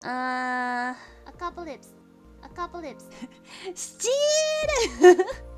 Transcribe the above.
あー A couple lips. A couple lips. スチール